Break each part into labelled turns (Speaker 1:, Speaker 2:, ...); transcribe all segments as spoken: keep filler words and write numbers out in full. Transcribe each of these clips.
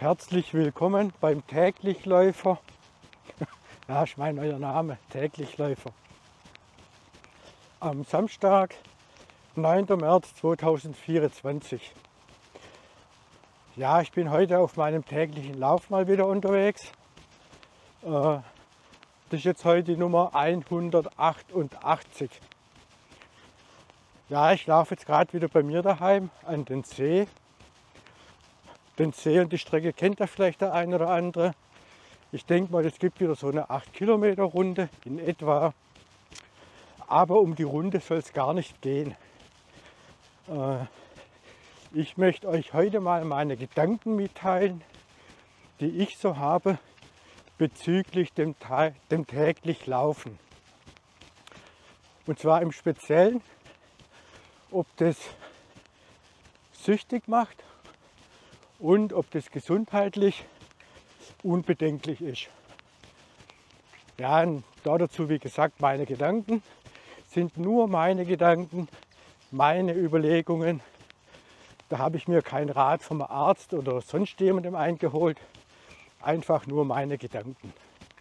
Speaker 1: Herzlich willkommen beim Täglichläufer. Ja, ist mein neuer Name, Täglichläufer. Am Samstag, neunten März zweitausendvierundzwanzig. Ja, ich bin heute auf meinem täglichen Lauf mal wieder unterwegs. Äh, das ist jetzt heute die Nummer hundertachtundachtzig. Ja, ich laufe jetzt gerade wieder bei mir daheim an den See. Den See und die Strecke kennt ja vielleicht der ein oder andere. Ich denke mal, es gibt wieder so eine acht Kilometer Runde in etwa. Aber um die Runde soll es gar nicht gehen. Äh, ich möchte euch heute mal meine Gedanken mitteilen, die ich so habe bezüglich dem, dem täglich Laufen. Und zwar im Speziellen, ob das süchtig macht und ob das gesundheitlich unbedenklich ist. Ja, und dazu, wie gesagt, meine Gedanken sind nur meine Gedanken, meine Überlegungen. Da habe ich mir keinen Rat vom Arzt oder sonst jemandem eingeholt. Einfach nur meine Gedanken.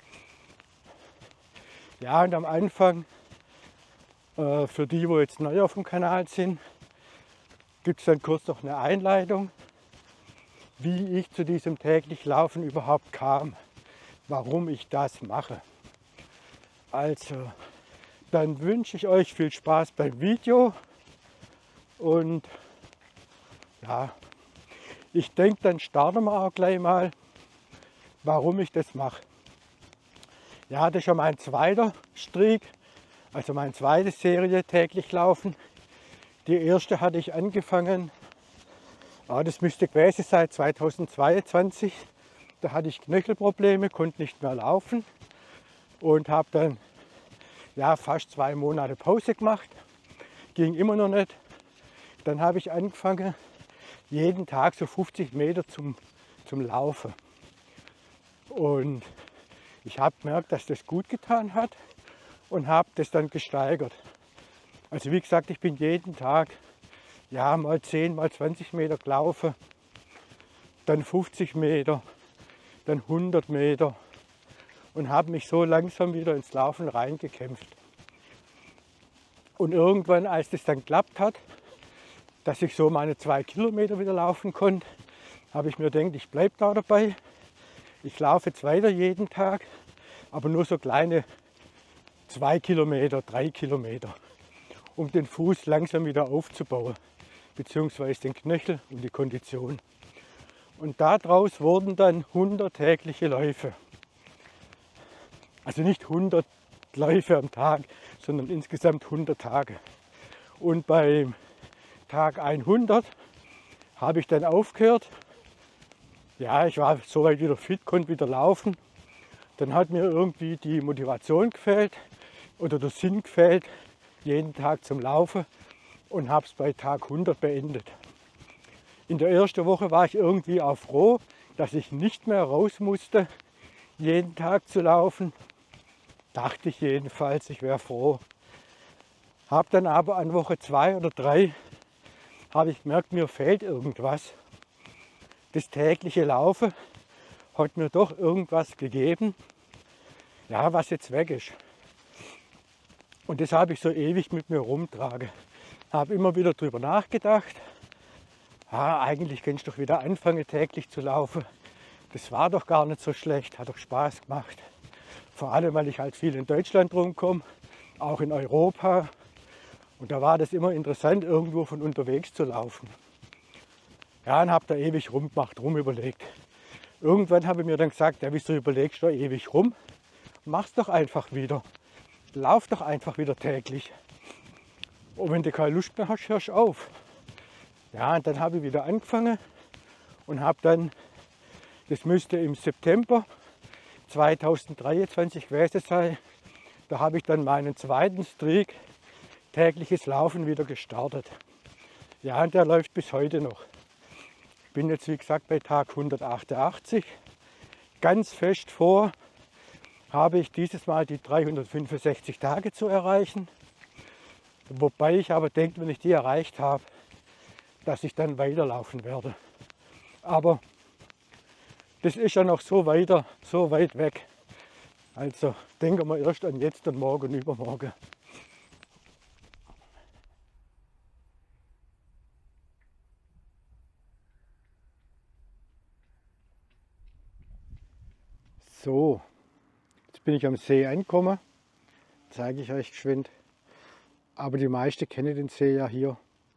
Speaker 1: Ja, und am Anfang, äh, für die, wo jetzt neu auf dem Kanal sind, gibt es dann kurz noch eine Einleitung, wie ich zu diesem täglich Laufen überhaupt kam, warum ich das mache. Also, dann wünsche ich euch viel Spaß beim Video und ja, ich denke, dann starten wir auch gleich mal, warum ich das mache. Ja, das ist schon mein zweiter Streak, also meine zweite Serie täglich Laufen. Die erste hatte ich angefangen, ja, das müsste gewesen sein zweitausendzweiundzwanzig. Da hatte ich Knöchelprobleme, konnte nicht mehr laufen und habe dann ja, fast zwei Monate Pause gemacht. Ging immer noch nicht. Dann habe ich angefangen, jeden Tag so fünfzig Meter zum, zum Laufen. Und ich habe gemerkt, dass das gut getan hat und habe das dann gesteigert. Also wie gesagt, ich bin jeden Tag ja, mal zehn, mal zwanzig Meter gelaufen, dann fünfzig Meter, dann hundert Meter und habe mich so langsam wieder ins Laufen reingekämpft. Und irgendwann, als das dann geklappt hat, dass ich so meine zwei Kilometer wieder laufen konnte, habe ich mir gedacht, ich bleibe da dabei. Ich laufe jetzt weiter jeden Tag, aber nur so kleine zwei Kilometer, drei Kilometer, um den Fuß langsam wieder aufzubauen, beziehungsweise den Knöchel und die Kondition. Und daraus wurden dann hundert tägliche Läufe. Also nicht hundert Läufe am Tag, sondern insgesamt hundert Tage. Und beim Tag hundert habe ich dann aufgehört. Ja, ich war soweit wieder fit, konnte wieder laufen. Dann hat mir irgendwie die Motivation gefehlt oder der Sinn gefehlt, jeden Tag zum Laufen, und habe es bei Tag hundert beendet. In der ersten Woche war ich irgendwie auch froh, dass ich nicht mehr raus musste, jeden Tag zu laufen. Dachte ich jedenfalls, ich wäre froh. Habe dann aber an Woche zwei oder drei habe ich gemerkt, mir fehlt irgendwas. Das tägliche Laufen hat mir doch irgendwas gegeben, ja, was jetzt weg ist. Und das habe ich so ewig mit mir rumtragen. Habe immer wieder darüber nachgedacht. Ja, eigentlich kannst du doch wieder anfangen, täglich zu laufen. Das war doch gar nicht so schlecht, hat doch Spaß gemacht. Vor allem, weil ich halt viel in Deutschland rumkomme, auch in Europa. Und da war das immer interessant, irgendwo von unterwegs zu laufen. Ja, und habe da ewig rumgemacht, rumüberlegt. Irgendwann habe ich mir dann gesagt, ja, wieso überlegst du da ewig rum? Mach's doch einfach wieder. Lauf doch einfach wieder täglich. Und wenn du keine Lust mehr hast, hörst du auf. Ja, und dann habe ich wieder angefangen und habe dann, das müsste im September zweitausenddreiundzwanzig gewesen sein, da habe ich dann meinen zweiten Streak tägliches Laufen wieder gestartet. Ja, und der läuft bis heute noch. Ich bin jetzt, wie gesagt, bei Tag hundertachtundachtzig. Ganz fest vor, habe ich dieses Mal die dreihundertfünfundsechzig Tage zu erreichen. Wobei ich aber denke, wenn ich die erreicht habe, dass ich dann weiterlaufen werde. Aber das ist ja noch so weiter, so weit weg. Also denken wir erst an jetzt und morgen, übermorgen. So, jetzt bin ich am See angekommen. Zeige ich euch geschwind. Aber die meisten kennen den See ja hier.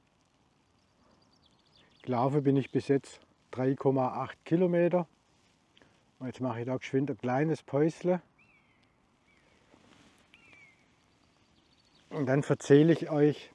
Speaker 1: Gelaufen bin ich bis jetzt drei Komma acht Kilometer. Und jetzt mache ich da geschwind ein kleines Päusle. Und dann erzähle ich euch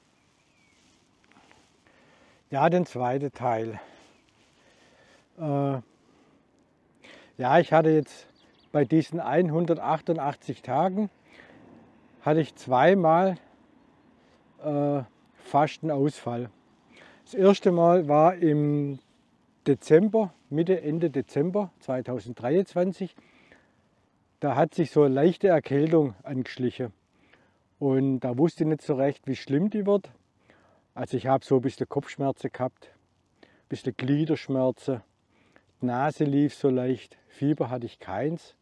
Speaker 1: ja den zweiten Teil. Äh, ja, ich hatte jetzt bei diesen hundertachtundachtzig Tagen hatte ich zweimal äh, fast einen Ausfall. Das erste Mal war im Dezember, Mitte, Ende Dezember zweitausenddreiundzwanzig. Da hat sich so eine leichte Erkältung angeschlichen. Und da wusste ich nicht so recht, wie schlimm die wird. Also ich habe so ein bisschen Kopfschmerzen gehabt, ein bisschen Gliederschmerzen, die Nase lief so leicht, Fieber hatte ich keins.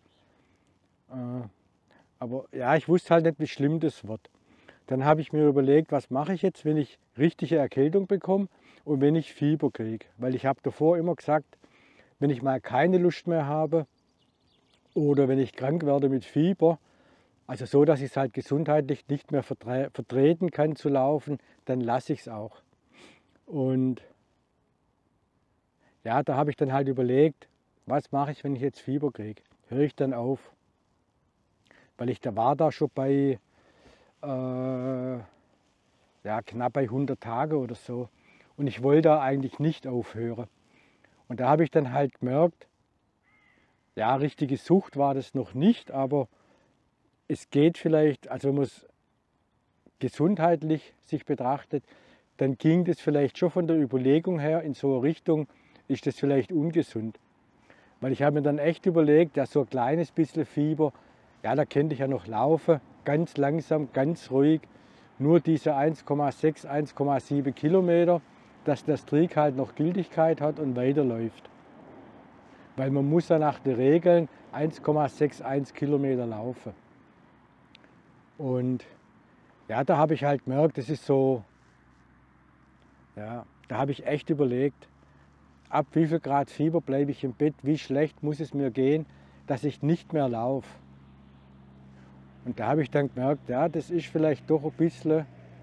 Speaker 1: Aber ja, ich wusste halt nicht, wie schlimm das wird. Dann habe ich mir überlegt, was mache ich jetzt, wenn ich richtige Erkältung bekomme und wenn ich Fieber kriege. Weil ich habe davor immer gesagt, wenn ich mal keine Lust mehr habe oder wenn ich krank werde mit Fieber, also so, dass ich es halt gesundheitlich nicht mehr vertre vertreten kann zu laufen, dann lasse ich es auch. Und ja, da habe ich dann halt überlegt, was mache ich, wenn ich jetzt Fieber kriege? Höre ich dann auf? Weil ich da war da schon bei äh, ja, knapp bei hundert Tage oder so. Und ich wollte da eigentlich nicht aufhören. Und da habe ich dann halt gemerkt, ja, richtige Sucht war das noch nicht, aber es geht vielleicht, also wenn man es gesundheitlich sich betrachtet, dann ging das vielleicht schon von der Überlegung her in so eine Richtung, ist das vielleicht ungesund. Weil ich habe mir dann echt überlegt, ja, so ein kleines bisschen Fieber, ja, da könnte ich ja noch laufen, ganz langsam, ganz ruhig, nur diese eins Komma sechs, eins Komma sieben Kilometer, dass das Trick halt noch Gültigkeit hat und weiterläuft. Weil man muss ja nach den Regeln eins Komma einundsechzig Kilometer laufen. Und ja, da habe ich halt gemerkt, das ist so, ja, da habe ich echt überlegt, ab wie viel Grad Fieber bleibe ich im Bett, wie schlecht muss es mir gehen, dass ich nicht mehr laufe. Und da habe ich dann gemerkt, ja, das ist vielleicht doch ein bisschen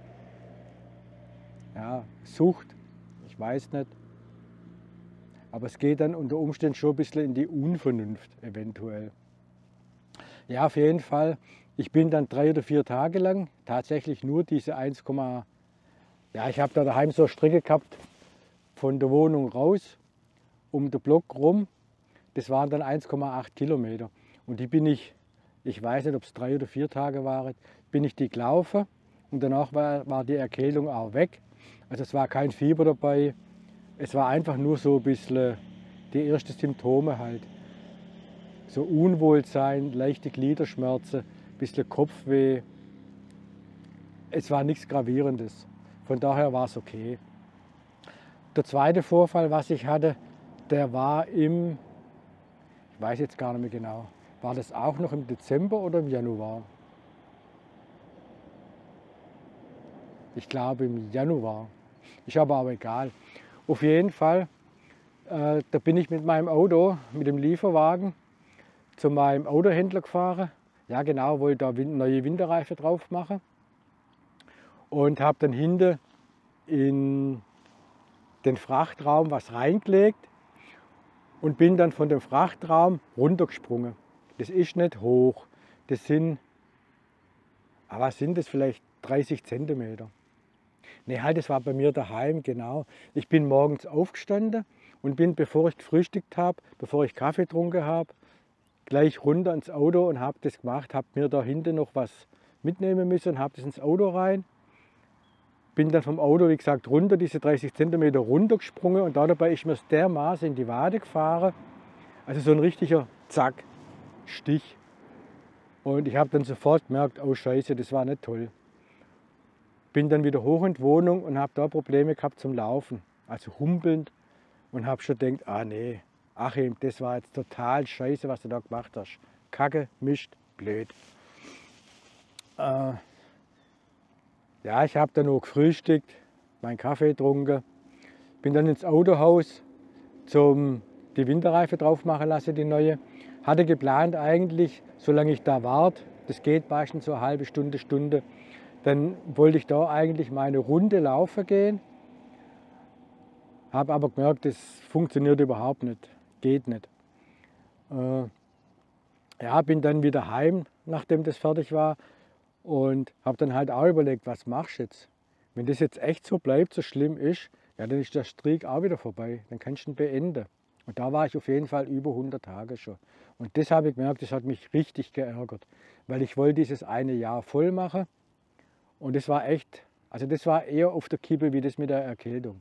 Speaker 1: ja, Sucht, ich weiß nicht. Aber es geht dann unter Umständen schon ein bisschen in die Unvernunft eventuell. Ja, auf jeden Fall. Ich bin dann drei oder vier Tage lang tatsächlich nur diese eins, ja, ich habe da daheim so eine Strecke gehabt von der Wohnung raus, um den Block rum. Das waren dann eins Komma acht Kilometer. Und die bin ich, ich weiß nicht, ob es drei oder vier Tage waren, bin ich die gelaufen und danach war, war die Erkältung auch weg. Also es war kein Fieber dabei. Es war einfach nur so ein bisschen die ersten Symptome halt. So Unwohlsein, leichte Gliederschmerzen, ein bisschen Kopfweh. Es war nichts Gravierendes. Von daher war es okay. Der zweite Vorfall, was ich hatte, der war im, ich weiß jetzt gar nicht mehr genau, war das auch noch im Dezember oder im Januar? Ich glaube im Januar. Ist aber auch egal. Auf jeden Fall, äh, da bin ich mit meinem Auto, mit dem Lieferwagen, zu meinem Autohändler gefahren. Ja genau, wollte da neue Winterreifen drauf machen. Und habe dann hinten in den Frachtraum was reingelegt und bin dann von dem Frachtraum runtergesprungen. Das ist nicht hoch. Das sind, aber was sind das, vielleicht dreißig Zentimeter? Ne, halt, das war bei mir daheim, genau. Ich bin morgens aufgestanden und bin, bevor ich gefrühstückt habe, bevor ich Kaffee getrunken habe, gleich runter ins Auto und habe das gemacht, habe mir da hinten noch was mitnehmen müssen und habe das ins Auto rein. Bin dann vom Auto, wie gesagt, runter, diese dreißig Zentimeter runtergesprungen und dabei ist mir dermaßen in die Wade gefahren. Also so ein richtiger Zack, Stich. Und ich habe dann sofort gemerkt, oh Scheiße, das war nicht toll. Bin dann wieder hoch in die Wohnung und habe da Probleme gehabt zum Laufen, also humpelnd, und habe schon gedacht, ah nee, Achim, das war jetzt total scheiße, was du da gemacht hast. Kacke, Mist, blöd. Äh, ja, ich habe dann noch gefrühstückt, meinen Kaffee getrunken, bin dann ins Autohaus zum die Winterreife drauf machen lassen, die neue. Hatte geplant eigentlich, solange ich da warte, das geht meistens so eine halbe Stunde, Stunde, dann wollte ich da eigentlich meine Runde laufen gehen. Habe aber gemerkt, das funktioniert überhaupt nicht, geht nicht. Äh, ja, bin dann wieder heim, nachdem das fertig war und habe dann halt auch überlegt, was machst du jetzt? Wenn das jetzt echt so bleibt, so schlimm ist, ja, dann ist der Streak auch wieder vorbei, dann kannst du ihn beenden. Und da war ich auf jeden Fall über hundert Tage schon. Und das habe ich gemerkt, das hat mich richtig geärgert, weil ich wollte dieses eine Jahr voll machen und das war echt, also das war eher auf der Kippe wie das mit der Erkältung.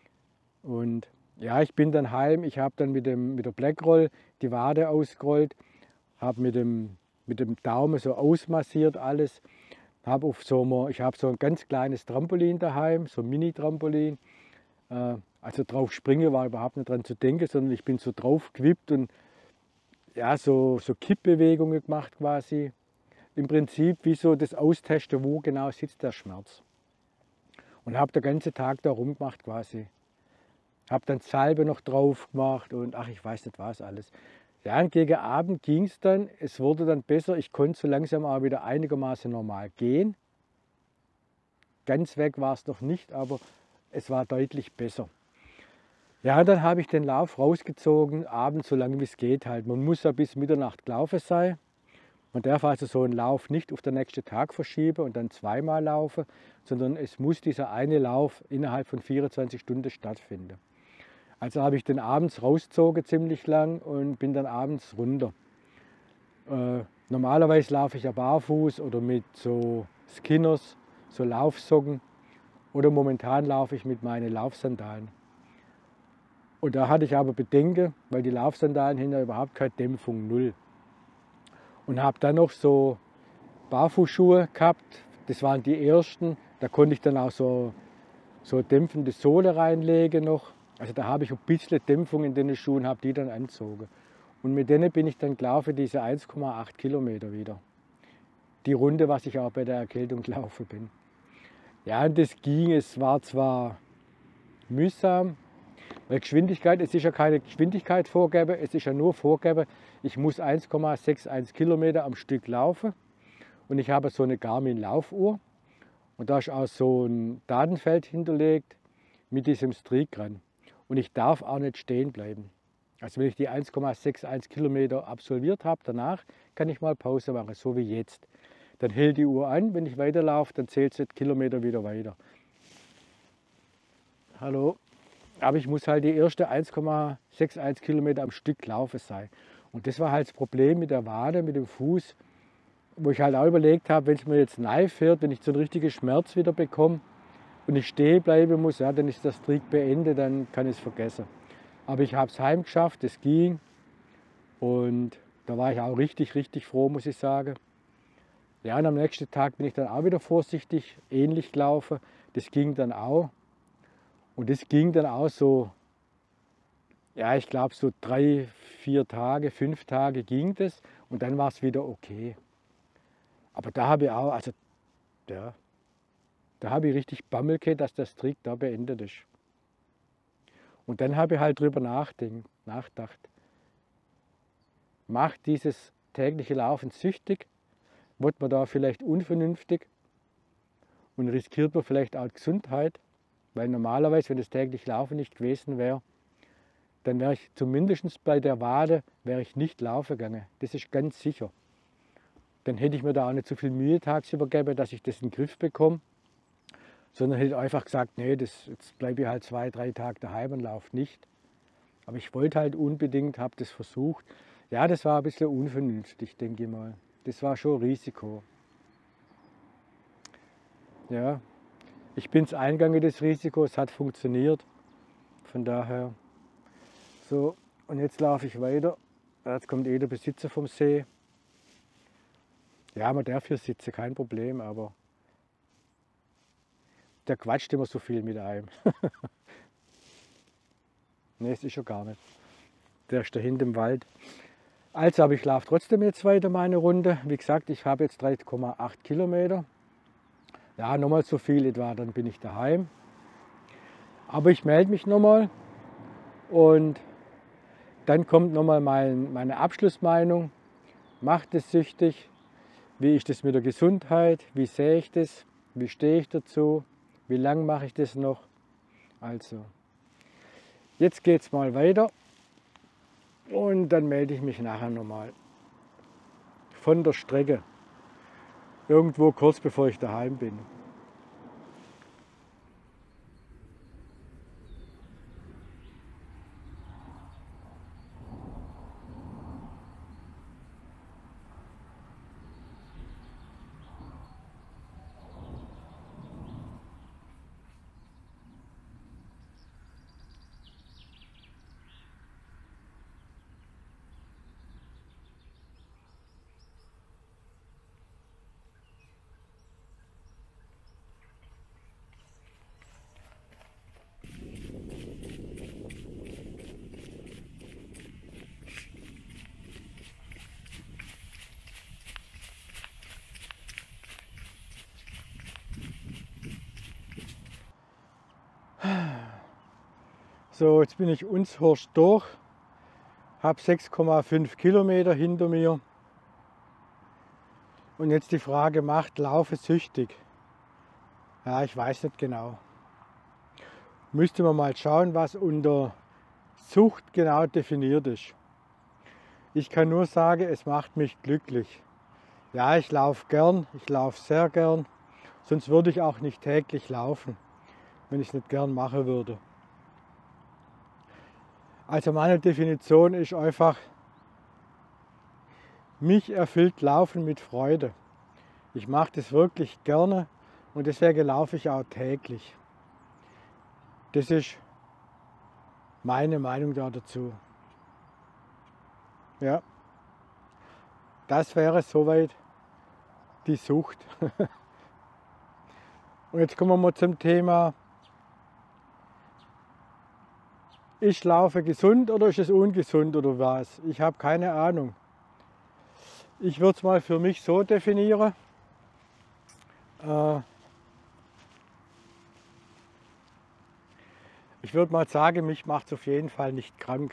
Speaker 1: Und ja, ich bin dann heim, ich habe dann mit, dem, mit der Blackroll die Wade ausgerollt, habe mit dem, mit dem Daumen so ausmassiert alles, habe auf so einem, ich habe so ein ganz kleines Trampolin daheim, so ein Mini-Trampolin. Äh, also drauf springen war überhaupt nicht dran zu denken, sondern ich bin so drauf gewippt und ja, so, so Kippbewegungen gemacht quasi. Im Prinzip wie so das Austesten, wo genau sitzt der Schmerz. Und habe den ganzen Tag da rumgemacht quasi. Habe dann Salbe noch drauf gemacht und ach, ich weiß nicht was alles. Ja, und gegen Abend ging es dann, es wurde dann besser, ich konnte so langsam auch wieder einigermaßen normal gehen. Ganz weg war es noch nicht, aber es war deutlich besser. Ja, dann habe ich den Lauf rausgezogen, abends so lange wie es geht halt. Man muss ja bis Mitternacht gelaufen sein. Man darf also so einen Lauf nicht auf den nächsten Tag verschieben und dann zweimal laufen, sondern es muss dieser eine Lauf innerhalb von vierundzwanzig Stunden stattfinden. Also habe ich den abends rausgezogen ziemlich lang und bin dann abends runter. Äh, normalerweise laufe ich ja barfuß oder mit so Skinners, so Laufsocken, oder momentan laufe ich mit meinen Laufsandalen. Und da hatte ich aber Bedenken, weil die Laufsandalen haben ja überhaupt keine Dämpfung, null. Und habe dann noch so Barfußschuhe gehabt, das waren die ersten, da konnte ich dann auch so, so dämpfende Sohle reinlegen noch. Also da habe ich ein bisschen Dämpfung in den Schuhen, habe die dann angezogen. Und mit denen bin ich dann gelaufen, diese eins Komma acht Kilometer wieder. Die Runde, was ich auch bei der Erkältung gelaufen bin. Ja, und das ging, es war zwar mühsam, weil Geschwindigkeit, es ist ja keine Geschwindigkeit vorgegeben, es ist ja nur vorgegeben, ich muss eins Komma einundsechzig Kilometer am Stück laufen. Und ich habe so eine Garmin Laufuhr und da ist auch so ein Datenfeld hinterlegt mit diesem Streak dran. Und ich darf auch nicht stehen bleiben. Also wenn ich die eins Komma einundsechzig Kilometer absolviert habe, danach kann ich mal Pause machen, so wie jetzt. Dann hält die Uhr an, wenn ich weiterlaufe, dann zählt sie Kilometer wieder weiter. Hallo. Aber ich muss halt die erste eins Komma einundsechzig Kilometer am Stück laufen sein. Und das war halt das Problem mit der Wade, mit dem Fuß, wo ich halt auch überlegt habe, wenn es mir jetzt nahe fährt, wenn ich so einen richtigen Schmerz wieder bekomme und ich stehen bleiben muss, ja, dann ist das Streak beendet, dann kann ich es vergessen. Aber ich habe es heim geschafft, es ging und da war ich auch richtig, richtig froh, muss ich sagen. Ja, und am nächsten Tag bin ich dann auch wieder vorsichtig, ähnlich gelaufen. Das ging dann auch. Und das ging dann auch so, ja, ich glaube so drei, vier Tage, fünf Tage ging das und dann war es wieder okay. Aber da habe ich auch, also ja, da habe ich richtig Bammel gehabt, dass der Streak da beendet ist. Und dann habe ich halt drüber nachgedacht. Macht dieses tägliche Laufen süchtig? Wird man da vielleicht unvernünftig? Und riskiert man vielleicht auch die Gesundheit? Weil normalerweise, wenn das tägliche Laufen nicht gewesen wäre, dann wäre ich zumindest bei der Wade wäre ich nicht laufen gegangen. Das ist ganz sicher. Dann hätte ich mir da auch nicht so viel Mühe tagsüber gegeben, dass ich das in den Griff bekomme. Sondern hätte einfach gesagt, nee, das, jetzt bleibe ich halt zwei, drei Tage daheim und laufe nicht. Aber ich wollte halt unbedingt, habe das versucht. Ja, das war ein bisschen unvernünftig, denke ich mal. Das war schon ein Risiko. Ja, ich bin es eingegangen, das Risiko, es hat funktioniert. Von daher, so, und jetzt laufe ich weiter. Jetzt kommt eh der Besitzer vom See. Ja, man darf hier sitzen, kein Problem, aber der quatscht immer so viel mit einem. Ne, es ist schon gar nicht. Der ist da hinten im Wald. Also, aber ich laufe trotzdem jetzt weiter meine Runde. Wie gesagt, ich habe jetzt drei Komma acht Kilometer. Ja, nochmal so viel etwa, dann bin ich daheim. Aber ich melde mich nochmal und dann kommt nochmal mein, meine Abschlussmeinung. Macht es süchtig? Wie ist das mit der Gesundheit? Wie sehe ich das? Wie stehe ich dazu? Wie lange mache ich das noch? Also, jetzt geht es mal weiter und dann melde ich mich nachher nochmal. Von der Strecke. Irgendwo kurz bevor ich daheim bin. So, jetzt bin ich Unshorst durch, habe sechs Komma fünf Kilometer hinter mir. Und jetzt die Frage, macht Laufen süchtig? Ja, ich weiß nicht genau. Müsste man mal schauen, was unter Sucht genau definiert ist. Ich kann nur sagen, es macht mich glücklich. Ja, ich laufe gern, ich laufe sehr gern, sonst würde ich auch nicht täglich laufen, wenn ich es nicht gern machen würde. Also meine Definition ist einfach, mich erfüllt Laufen mit Freude. Ich mache das wirklich gerne und deswegen laufe ich auch täglich. Das ist meine Meinung dazu. Ja, das wäre soweit die Sucht. Und jetzt kommen wir mal zum Thema, ist Laufen gesund oder ist es ungesund oder was? Ich habe keine Ahnung. Ich würde es mal für mich so definieren. Äh, ich würde mal sagen, mich macht es auf jeden Fall nicht krank.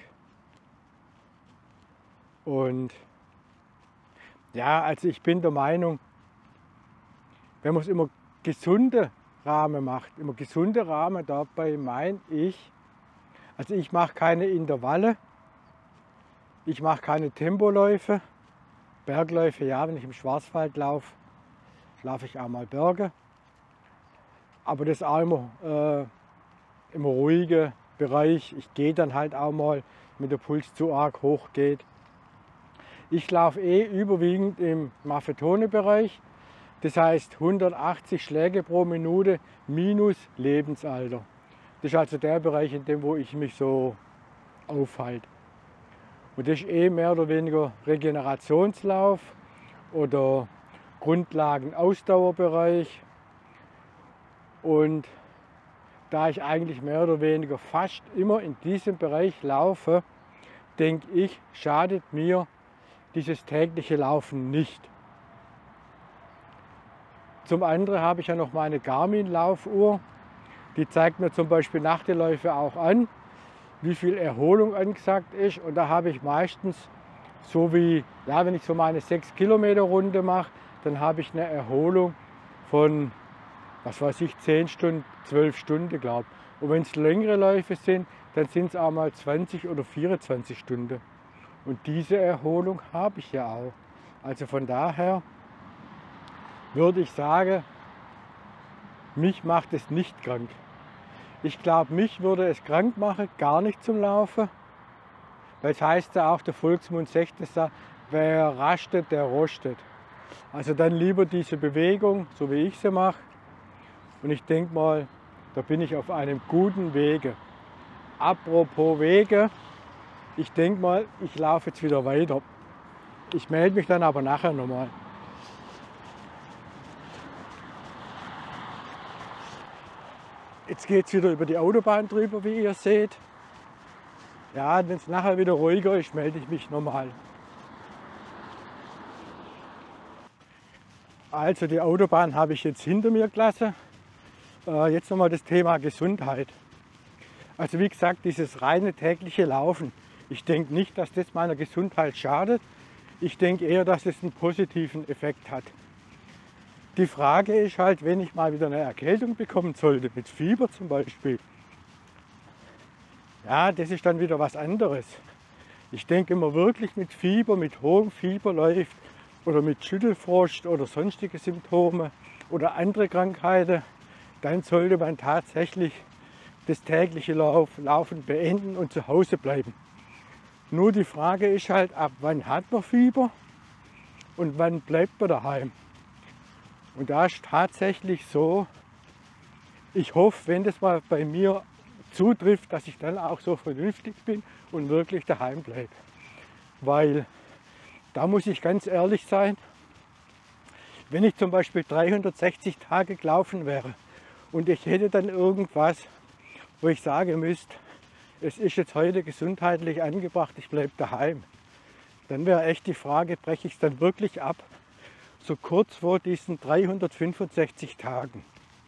Speaker 1: Und ja, also ich bin der Meinung, wenn man es immer gesunde Rahmen macht, immer gesunde Rahmen, dabei meine ich, also ich mache keine Intervalle, ich mache keine Tempoläufe, Bergläufe, ja, wenn ich im Schwarzwald laufe, laufe ich auch mal Berge, aber das ist auch immer äh, im ruhigen Bereich. Ich gehe dann halt auch mal, wenn der Puls zu arg hoch geht. Ich laufe eh überwiegend im Maffetone-Bereich, das heißt hundertachtzig Schläge pro Minute minus Lebensalter. Das ist also der Bereich, in dem wo ich mich so aufhalte. Und das ist eh mehr oder weniger Regenerationslauf oder Grundlagen-Ausdauerbereich. Und da ich eigentlich mehr oder weniger fast immer in diesem Bereich laufe, denke ich, schadet mir dieses tägliche Laufen nicht. Zum anderen habe ich ja noch meine Garmin-Laufuhr. Die zeigt mir zum Beispiel nach den Läufen auch an, wie viel Erholung angesagt ist. Und da habe ich meistens, so wie, ja, wenn ich so meine sechs Kilometer Runde mache, dann habe ich eine Erholung von, was weiß ich, zehn Stunden, zwölf Stunden, glaube ich. Und wenn es längere Läufe sind, dann sind es auch mal zwanzig oder vierundzwanzig Stunden. Und diese Erholung habe ich ja auch. Also von daher würde ich sagen, mich macht es nicht krank. Ich glaube, mich würde es krank machen, gar nicht zum Laufen. Weil es heißt ja auch, der Volksmund sagt es ja, wer rastet, der rostet. Also dann lieber diese Bewegung, so wie ich sie mache. Und ich denke mal, da bin ich auf einem guten Wege. Apropos Wege, ich denke mal, ich laufe jetzt wieder weiter. Ich melde mich dann aber nachher nochmal. Jetzt geht es wieder über die Autobahn drüber, wie ihr seht. Ja, wenn es nachher wieder ruhiger ist, melde ich mich nochmal. Also die Autobahn habe ich jetzt hinter mir gelassen. Äh, jetzt nochmal das Thema Gesundheit. Also wie gesagt, dieses reine tägliche Laufen. Ich denke nicht, dass das meiner Gesundheit schadet. Ich denke eher, dass es einen positiven Effekt hat. Die Frage ist halt, wenn ich mal wieder eine Erkältung bekommen sollte, mit Fieber zum Beispiel, ja, das ist dann wieder was anderes. Ich denke, wenn man wirklich mit Fieber, mit hohem Fieber läuft oder mit Schüttelfrost oder sonstige Symptome oder andere Krankheiten, dann sollte man tatsächlich das tägliche Lauf, Laufen beenden und zu Hause bleiben. Nur die Frage ist halt, ab wann hat man Fieber und wann bleibt man daheim. Und da ist tatsächlich so, ich hoffe, wenn das mal bei mir zutrifft, dass ich dann auch so vernünftig bin und wirklich daheim bleibe. Weil da muss ich ganz ehrlich sein, wenn ich zum Beispiel dreihundertsechzig Tage gelaufen wäre und ich hätte dann irgendwas, wo ich sagen müsste, es ist jetzt heute gesundheitlich angebracht, ich bleibe daheim, dann wäre echt die Frage, breche ich es dann wirklich ab, so kurz vor diesen dreihundertfünfundsechzig Tagen.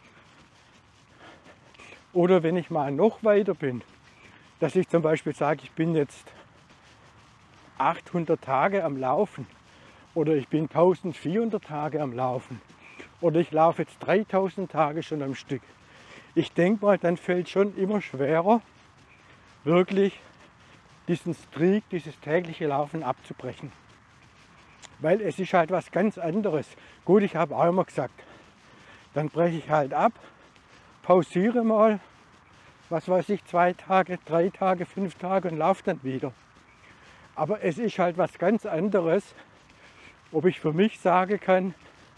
Speaker 1: Oder wenn ich mal noch weiter bin, dass ich zum Beispiel sage, ich bin jetzt achthundert Tage am Laufen oder ich bin eintausendvierhundert Tage am Laufen oder ich laufe jetzt dreitausend Tage schon am Stück. Ich denke mal, dann fällt schon immer schwerer, wirklich diesen Streak, dieses tägliche Laufen abzubrechen. Weil es ist halt was ganz anderes. Gut, ich habe auch immer gesagt, dann breche ich halt ab, pausiere mal, was weiß ich, zwei Tage, drei Tage, fünf Tage und laufe dann wieder. Aber es ist halt was ganz anderes, ob ich für mich sagen kann,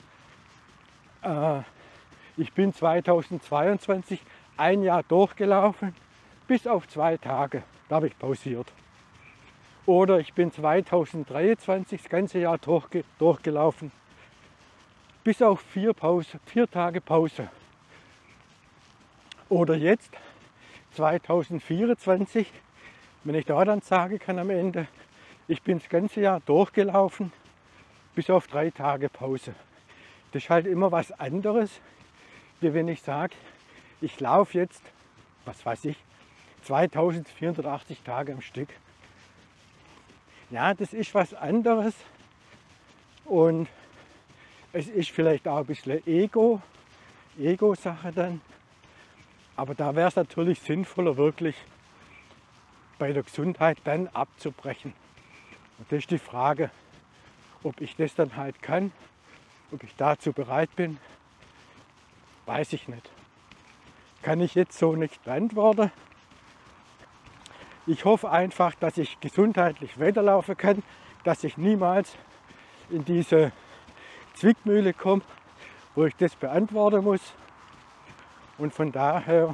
Speaker 1: äh, ich bin zweitausendzweiundzwanzig ein Jahr durchgelaufen, bis auf zwei Tage, da habe ich pausiert. Oder ich bin zweitausenddreiundzwanzig das ganze Jahr durchge durchgelaufen, bis auf vier, Pause, vier Tage Pause. Oder jetzt zweitausendvierundzwanzig, wenn ich da dann sagen kann am Ende, ich bin das ganze Jahr durchgelaufen, bis auf drei Tage Pause. Das ist halt immer was anderes, wie wenn ich sage, ich laufe jetzt, was weiß ich, zweitausendvierhundertachtzig Tage am Stück. Ja, das ist was anderes und es ist vielleicht auch ein bisschen Ego, Ego-Sache dann. Aber da wäre es natürlich sinnvoller, wirklich bei der Gesundheit dann abzubrechen. Und das ist die Frage, ob ich das dann halt kann, ob ich dazu bereit bin, weiß ich nicht. Kann ich jetzt so nicht beantworten. Ich hoffe einfach, dass ich gesundheitlich weiterlaufen kann, dass ich niemals in diese Zwickmühle komme, wo ich das beantworten muss. Und von daher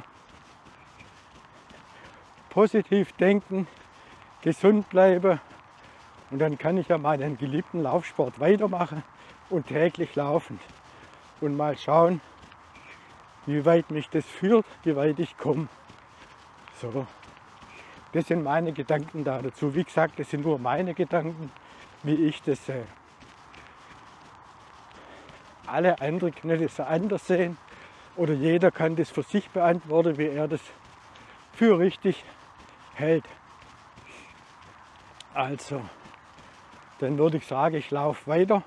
Speaker 1: positiv denken, gesund bleiben und dann kann ich ja meinen geliebten Laufsport weitermachen und täglich laufen und mal schauen, wie weit mich das führt, wie weit ich komme. So, das sind meine Gedanken da dazu. Wie gesagt, das sind nur meine Gedanken, wie ich das sehe. Alle anderen können das anders sehen oder jeder kann das für sich beantworten, wie er das für richtig hält. Also, dann würde ich sagen, ich laufe weiter.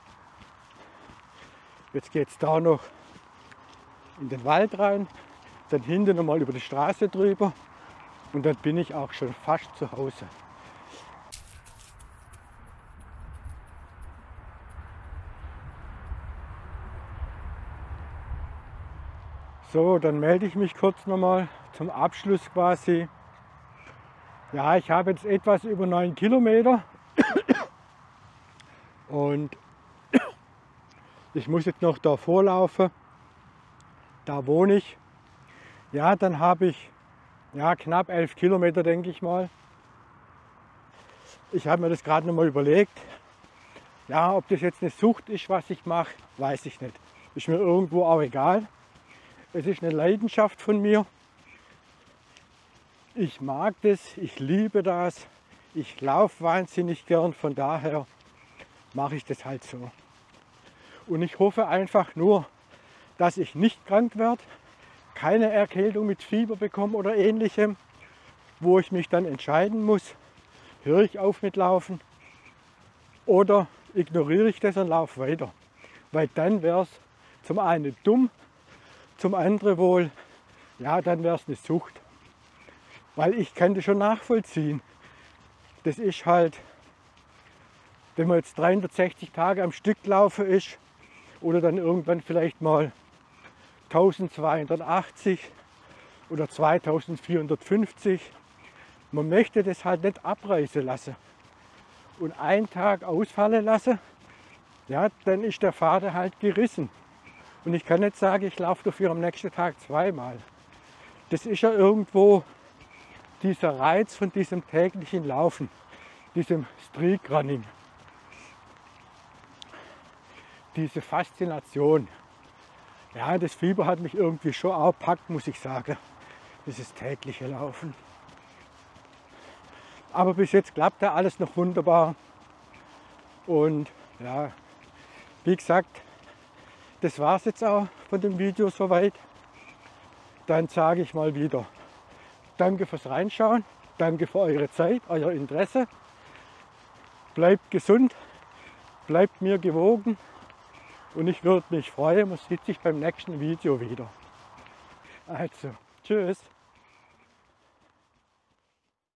Speaker 1: Jetzt geht es da noch in den Wald rein, dann hinten nochmal über die Straße drüber und dann bin ich auch schon fast zu Hause. So, dann melde ich mich kurz nochmal zum Abschluss quasi. Ja, ich habe jetzt etwas über neun Kilometer und ich muss jetzt noch da vorlaufen. Da wohne ich. Ja, dann habe ich ja, knapp elf Kilometer, denke ich mal. Ich habe mir das gerade noch mal überlegt. Ja, ob das jetzt eine Sucht ist, was ich mache, weiß ich nicht. Ist mir irgendwo auch egal. Es ist eine Leidenschaft von mir. Ich mag das, ich liebe das, ich laufe wahnsinnig gern, von daher mache ich das halt so. Und ich hoffe einfach nur, dass ich nicht krank werde, keine Erkältung mit Fieber bekomme oder ähnlichem, wo ich mich dann entscheiden muss, höre ich auf mit Laufen oder ignoriere ich das und laufe weiter. Weil dann wäre es zum einen dumm, zum anderen wohl, ja, dann wäre es eine Sucht. Weil ich kann das schon nachvollziehen. Das ist halt, wenn man jetzt dreihundertsechzig Tage am Stück laufen ist oder dann irgendwann vielleicht mal eintausendzweihundertachtzig oder zweitausendvierhundertfünfzig. Man möchte das halt nicht abreißen lassen. Und einen Tag ausfallen lassen, ja, dann ist der Faden halt gerissen. Und ich kann nicht sagen, ich laufe dafür am nächsten Tag zweimal. Das ist ja irgendwo dieser Reiz von diesem täglichen Laufen, diesem Streak Running. Diese Faszination. Ja, das Fieber hat mich irgendwie schon auch gepackt, muss ich sagen. Dieses tägliche Laufen. Aber bis jetzt klappt ja alles noch wunderbar. Und ja, wie gesagt, das war es jetzt auch von dem Video soweit. Dann sage ich mal wieder danke fürs Reinschauen, danke für eure Zeit, euer Interesse. Bleibt gesund, bleibt mir gewogen und ich würde mich freuen, man sieht sich beim nächsten Video wieder. Also, tschüss.